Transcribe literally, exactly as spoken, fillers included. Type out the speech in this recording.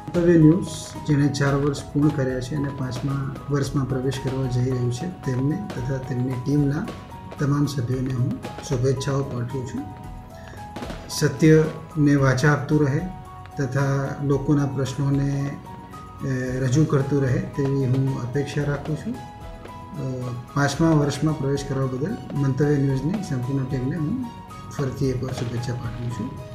મંતવ્ય ન્યૂઝ જેણે ચાર વર્ષ પૂર્ણ કર્યા છે અને પાંચમા વર્ષમાં પ્રવેશ કરવા જઈ રહ્યું છે તેમને તથા તેમની ટીમના તમામ સભ્યોને હું શુભેચ્છાઓ પાઠવું છું. સત્યને વાચા આપતું રહે તથા લોકોના પ્રશ્નોને રજૂ કરતું રહે તેવી હું અપેક્ષા રાખું છું. પાંચમા વર્ષમાં પ્રવેશ કરવા બદલ મંતવ્ય ન્યૂઝની સંપૂર્ણ ટીમને હું ફરીથી એકવાર શુભેચ્છા પાઠવું છું.